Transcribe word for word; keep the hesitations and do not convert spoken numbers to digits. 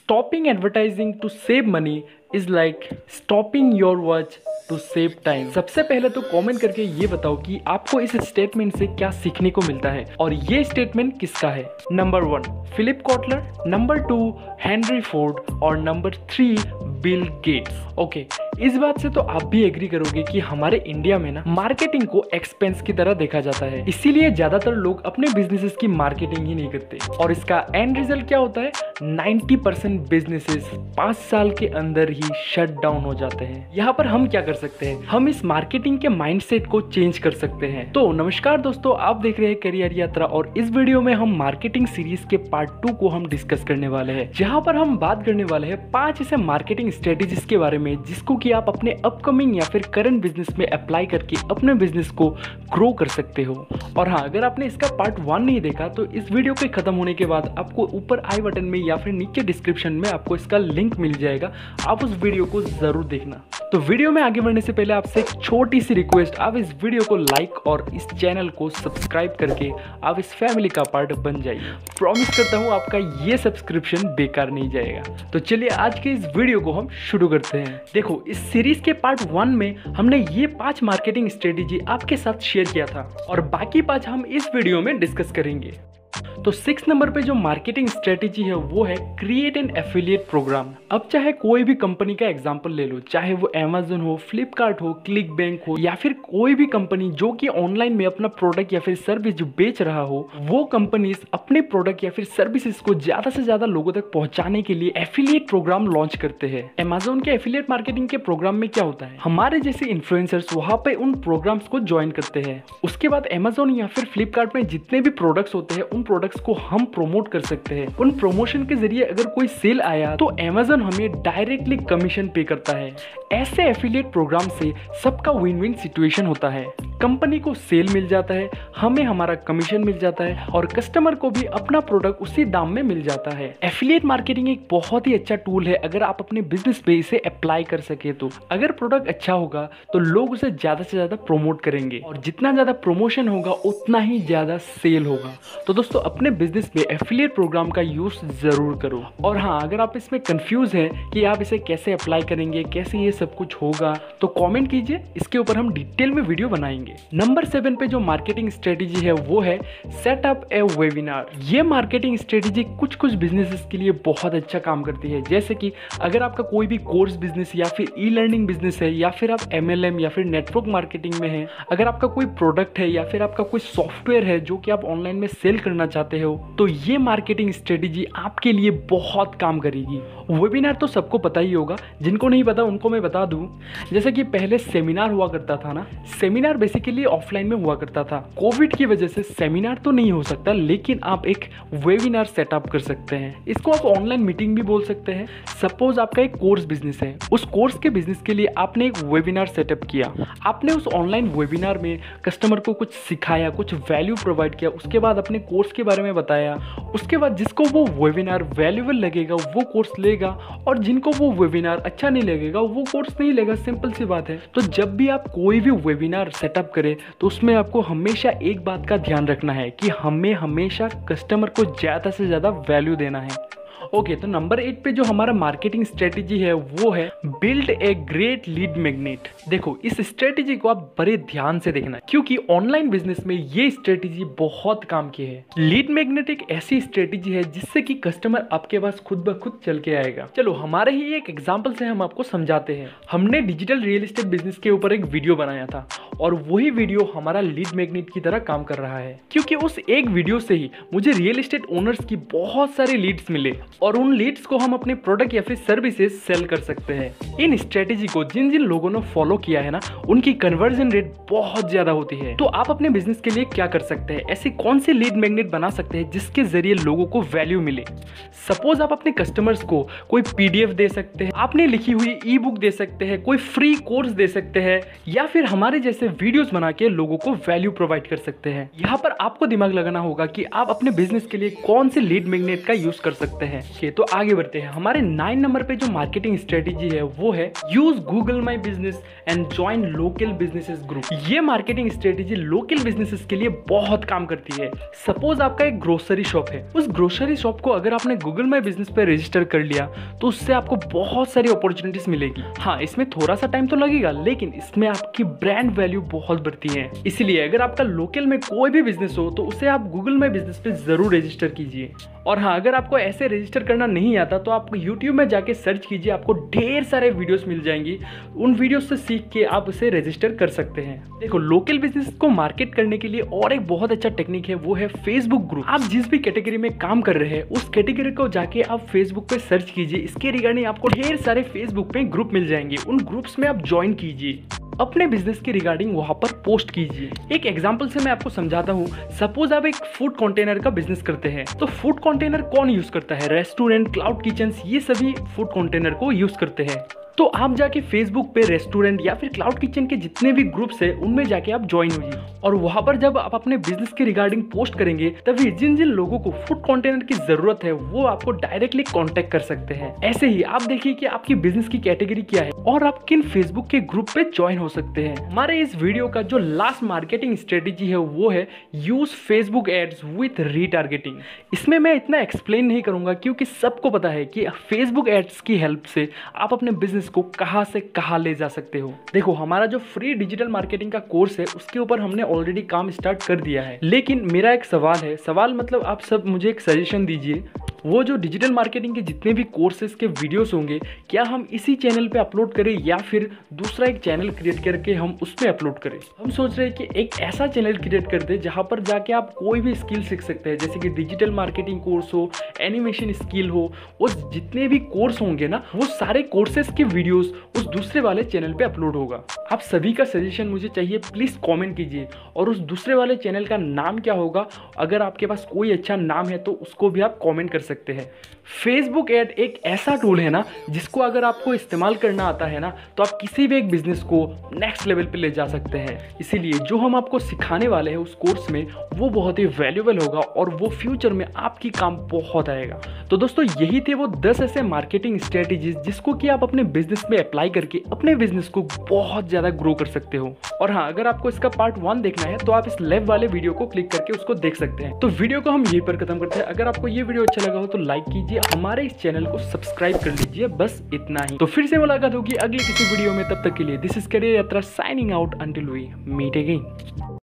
Stopping advertising to save money is like stopping your watch to save time. सबसे पहले तो comment करके ये बताओ कि आपको इस स्टेटमेंट से क्या सीखने को मिलता है और ये स्टेटमेंट किसका है। Number one Philip Kotler, number two Henry Ford और number three Bill Gates. Okay, इस बात से तो आप भी एग्री करोगे कि हमारे इंडिया में ना मार्केटिंग को एक्सपेंस की तरह देखा जाता है, इसीलिए ज्यादातर लोग अपने बिजनेसेस की मार्केटिंग ही नहीं करते और इसका एंड रिजल्ट क्या होता है, नाइंटी परसेंट बिजनेसेस पांच साल के अंदर ही शट डाउन हो जाते हैं। यहाँ पर हम क्या कर सकते हैं, हम इस मार्केटिंग के माइंडसेट को चेंज कर सकते हैं। तो नमस्कार दोस्तों, आप देख रहे हैं करियर यात्रा और इस वीडियो में हम मार्केटिंग सीरीज के पार्ट टू को हम डिस्कस करने वाले हैं, जहाँ पर हम बात करने वाले हैं पांच ऐसे मार्केटिंग स्ट्रेटेजीज के बारे में जिसको कि आप अपने अपकमिंग या फिर करंट बिजनेस में अप्लाई करके अपने बिजनेस को ग्रो कर सकते हो। और हाँ, अगर आपने इसका पार्ट वन नहीं देखा तो इस वीडियो के खत्म होने के बाद आपको ऊपर आई बटन में या फिर नीचे डिस्क्रिप्शन में आपको इसका लिंक मिल जाएगा, आप उस वीडियो को जरूर देखना। तो वीडियो में आगे बढ़ने से पहले आपसे एक छोटी सी रिक्वेस्ट, आप इस वीडियो को लाइक और इस चैनल को सब्सक्राइब करके आप इस फैमिली का पार्ट बन जाइए। प्रॉमिस करता हूँ आपका ये सब्सक्रिप्शन बेकार नहीं जाएगा। तो चलिए आज के इस वीडियो को हम शुरू करते हैं। देखो, इस सीरीज के पार्ट वन में हमने ये पांच मार्केटिंग स्ट्रेटेजी आपके साथ शेयर किया था और बाकी पांच हम इस वीडियो में डिस्कस करेंगे। तो सिक्स नंबर पे जो मार्केटिंग स्ट्रेटेजी है वो है क्रिएट एन एफिलिएट प्रोग्राम। अब चाहे कोई भी कंपनी का एग्जांपल ले लो, चाहे वो अमेज़न हो, फ्लिपकार्ट हो, क्लिक बैंक हो या फिर कोई भी कंपनी जो कि ऑनलाइन में अपना प्रोडक्ट या फिर सर्विस जो बेच रहा हो, वो कंपनीज अपने प्रोडक्ट या फिर सर्विसेज को ज्यादा से ज्यादा लोगों तक पहुंचाने के लिए एफिलिएट प्रोग्राम लॉन्च करते हैं। अमेज़न के एफिलिएट मार्केटिंग के प्रोग्राम में क्या होता है, हमारे जैसे इन्फ्लुएंसर्स वहां पे उन प्रोग्राम्स को ज्वाइन करते हैं। उसके बाद अमेज़न या फिर फ्लिपकार्ट में जितने भी प्रोडक्ट्स होते हैं उन प्रोडक्ट्स को हम प्रमोट कर सकते हैं। उन प्रमोशन के जरिए अगर कोई सेल आया तो अमेज़न हमें डायरेक्टली कमीशन पे करता है। ऐसे एफिलिएट प्रोग्राम से सबका विन विन सिचुएशन होता है, कंपनी को सेल मिल जाता है, हमें हमारा कमीशन मिल जाता है और कस्टमर को भी अपना प्रोडक्ट उसी दाम में मिल जाता है। एफिलिएट मार्केटिंग एक बहुत ही अच्छा टूल है अगर आप अपने बिजनेस पे इसे अप्लाई कर सके तो। अगर प्रोडक्ट अच्छा होगा तो लोग उसे ज्यादा से ज्यादा प्रमोट करेंगे और जितना ज्यादा प्रमोशन होगा उतना ही ज्यादा सेल होगा। तो दोस्तों, अपने बिजनेस में एफिलिएट प्रोग्राम का यूज जरूर करो। और हाँ, अगर आप इसमें कंफ्यूज हैं कि आप इसे कैसे अप्लाई करेंगे, कैसे ये सब कुछ होगा, तो कमेंट कीजिए, इसके ऊपर हम डिटेल में वीडियो बनाएंगे। नंबर सेवन पे जो मार्केटिंग स्ट्रेटेजी है वो है सेट अप ए वेबिनार। ये मार्केटिंग स्ट्रेटेजी कुछ कुछ बिजनेसेस के लिए बहुत अच्छा काम करती है। जैसे कि अगर आपका कोई भी कोर्स बिजनेस या फिर ई लर्निंग बिजनेस है या फिर आप एम एल एम या फिर नेटवर्क मार्केटिंग में है, अगर आपका कोई प्रोडक्ट है या फिर आपका कोई सॉफ्टवेयर है जो कि आप ऑनलाइन में सेल करना चाहते हो, तो ये मार्केटिंग स्ट्रेटेजी आपके लिए बहुत काम करेगी। वेबिनार तो सबको पता ही होगा, जिनको नहीं पता उनको मैं बता दूं। जैसे कि पहले सेमिनार हुआ करता था ना, सेमिनार बेसिकली ऑफलाइन में हुआ करता था। कोविड की वजह से सेमिनार तो नहीं हो सकता, लेकिन आप एक वेबिनार सेटअप कर सकते हैं। इसको आप ऑनलाइन मीटिंग भी बोल सकते हैं। सपोज आपका एक कोर्स बिजनेस है, उस कोर्स के बिजनेस के लिए आपने एक वेबिनार सेटअप किया, आपने उस ऑनलाइन वेबिनार में कस्टमर को कुछ सिखाया, कुछ वैल्यू प्रोवाइड किया, उसके बाद अपने कोर्स के बारे में बताया। उसके बाद जिसको वो वेबिनार वैल्यूएबल लगेगा वो कोर्स लेगा और जिनको वो वेबिनार अच्छा नहीं लगेगा वो कोर्स नहीं लेगा। सिंपल सी बात है। तो जब भी आप कोई भी वेबिनार सेटअप करें तो उसमें आपको हमेशा एक बात का ध्यान रखना है कि हमें हमेशा कस्टमर को ज्यादा से ज्यादा वैल्यू देना है। ओके okay, तो नंबर एट पे जो हमारा मार्केटिंग स्ट्रेटेजी है वो है build a great lead magnet. देखो, इस स्ट्रेटेजी को आप बड़े ध्यान से देखना क्योंकि ऑनलाइन बिजनेस में ये स्ट्रेटेजी बहुत काम की है। लीड मैग्नेट एक ऐसी स्ट्रेटेजी है जिससे कि कस्टमर आपके पास खुद ब खुद चल के आएगा। चलो, हमारे ही एक एग्जाम्पल से हम आपको समझाते हैं। हमने डिजिटल रियल एस्टेट बिजनेस के ऊपर एक वीडियो बनाया था और वही वीडियो हमारा लीड मैग्नेट की तरह काम कर रहा है, क्योंकि उस एक वीडियो से ही मुझे रियल एस्टेट ओनर्स की बहुत सारे लीड्स मिले और उन लीड्स को हम अपने प्रोडक्ट या फिर सर्विसेज सेल कर सकते हैं। इन स्ट्रेटेजी को जिन जिन लोगों ने फॉलो किया है ना, उनकी कन्वर्जन रेट बहुत ज्यादा होती है। तो आप अपने बिजनेस के लिए क्या कर सकते हैं, ऐसी कौन सी लीड मैग्नेट बना सकते हैं जिसके जरिए लोगों को वैल्यू मिले। सपोज आप अपने कस्टमर्स को कोई पीडीएफ दे सकते हैं, आपने लिखी हुई ई बुक दे सकते हैं, कोई फ्री कोर्स दे सकते हैं या फिर हमारे जैसे वीडियोस बना के लोगों को वैल्यू प्रोवाइड कर सकते हैं। यहाँ पर आपको दिमाग लगाना होगा कि आप अपने बिजनेस के लिए कौन सी लीड मैग्नेट का यूज कर सकते हैं। हैं। okay, तो आगे बढ़ते हैं। हमारे नाइन नंबर पे जो मार्केटिंग स्ट्रेटेजी है वो है use Google my business and join local businesses group. ये मार्केटिंग स्ट्रेटेजी लोकल बिजनेसेस के लिए बहुत काम करती है। सपोज आपका एक ग्रोसरी शॉप है, उस ग्रोसरी शॉप को अगर आपने गूगल माई बिजनेस पे रजिस्टर कर लिया तो उससे आपको बहुत सारी अपॉर्चुनिटीज मिलेगी। हाँ, इसमें थोड़ा सा टाइम तो लगेगा, लेकिन इसमें आपकी ब्रांड वैल्यू बहुत बढ़ती है। इसलिए अगर आपका लोकल में कोई भी बिजनेस हो तो उसे आप गूगल माई बिजनेस पे जरूर रजिस्टर कीजिए। और हाँ, अगर आपको ऐसे रजिस्टर करना नहीं आता तो आप यूट्यूब में जाके सर्च कीजिए, आपको ढेर सारे वीडियोस मिल जाएंगी। उन वीडियोस से सीख के आप उसे रजिस्टर कर सकते हैं। देखो, लोकल बिजनेस को मार्केट करने के लिए और एक बहुत अच्छा टेक्निक है, वो है फेसबुक ग्रुप। आप जिस भी कैटेगरी में काम कर रहे हैं उस कैटेगरी को जाके आप फेसबुक पे सर्च कीजिए। इसके रिगार्डिंग आपको ढेर सारे फेसबुक पे ग्रुप मिल जाएंगे। उन ग्रुप्स में आप ज्वाइन कीजिए, अपने बिजनेस के रिगार्डिंग वहां पर पोस्ट कीजिए। एक एग्जांपल से मैं आपको समझाता हूं। सपोज आप एक फूड कंटेनर का बिजनेस करते हैं, तो फूड कंटेनर कौन यूज करता है? रेस्टोरेंट, क्लाउड किचन, ये सभी फूड कंटेनर को यूज करते हैं। तो आप जाके फेसबुक पे रेस्टोरेंट या फिर क्लाउड किचन के जितने भी ग्रुप्स है उनमें जाके आप ज्वाइन होइए, और वहां पर जब आप अपने बिजनेस के रिगार्डिंग पोस्ट करेंगे तभी जिन जिन लोगों को फूड कंटेनर की जरूरत है वो आपको डायरेक्टली कांटेक्ट कर सकते हैं। ऐसे ही आप देखिए कि आपकी बिजनेस की कैटेगरी क्या है और आप किन फेसबुक के ग्रुप पे ज्वाइन हो सकते हैं। हमारे इस वीडियो का जो लास्ट मार्केटिंग स्ट्रेटेजी है वो है use Facebook ads with retargeting. इसमें मैं इतना एक्सप्लेन नहीं करूंगा क्योंकि सबको पता है कि फेसबुक एड्स की हेल्प से आप अपने बिजनेस को कहां से कहां ले जा सकते हो। देखो, हमारा जो फ्री डिजिटल मार्केटिंग का कोर्स है उसके ऊपर हमने ऑलरेडी काम स्टार्ट कर दिया है, लेकिन मेरा एक सवाल है, सवाल मतलब आप सब मुझे एक सजेशन दीजिए। वो जो डिजिटल मार्केटिंग के जितने भी कोर्सेज के वीडियोस होंगे, क्या हम इसी चैनल पे अपलोड करें या फिर दूसरा एक चैनल क्रिएट करके हम उसमें अपलोड करें? हम सोच रहे हैं कि एक ऐसा चैनल क्रिएट कर दे जहां पर जाके आप कोई भी स्किल सीख सकते हैं, जैसे कि डिजिटल मार्केटिंग कोर्स हो, एनिमेशन स्किल हो, और जितने भी कोर्स होंगे ना वो सारे कोर्सेज के वीडियोस उस दूसरे वाले चैनल पे अपलोड होगा। आप सभी का सजेशन मुझे चाहिए, प्लीज कमेंट कीजिए। और उस दूसरे वाले चैनल का नाम क्या होगा? अगर आपके पास कोई अच्छा नाम है तो उसको भी आप कमेंट कर सकते हैं। फेसबुक एड एक ऐसा टूल है ना जिसको अगर आपको इस्तेमाल करना आता है ना तो आप किसी भी एक बिजनेस को नेक्स्ट लेवल पे ले जा सकते हैं। इसीलिए जो हम आपको सिखाने वाले हैं उस कोर्स में वो बहुत ही वैल्यूएबल होगा और वो फ्यूचर में आपकी काम बहुत आएगा। तो दोस्तों, यही थे वो दस ऐसे मार्केटिंग स्ट्रेटेजीज जिसको कि आप अपने बिजनेस में अप्लाई करके अपने बिजनेस को बहुत ज्यादा ग्रो कर सकते हो। और हाँ, अगर आपको इसका पार्ट वन देखना है तो आप इस लेफ्ट वाले वीडियो को क्लिक करके उसको देख सकते हैं। तो वीडियो को हम यहीं पर खत्म करते हैं। अगर आपको ये वीडियो अच्छा लगा हो तो लाइक कीजिए, हमारे इस चैनल को सब्सक्राइब कर लीजिए, बस इतना ही। तो फिर से मुलाकात होगी अगले किसी वीडियो में, तब तक के लिए this is career Yatra signing out until we meet again.